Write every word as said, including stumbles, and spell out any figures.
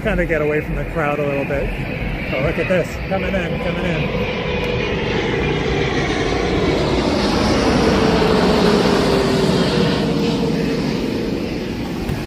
kind of get away from the crowd a little bit. Oh, look at this, coming in, coming in.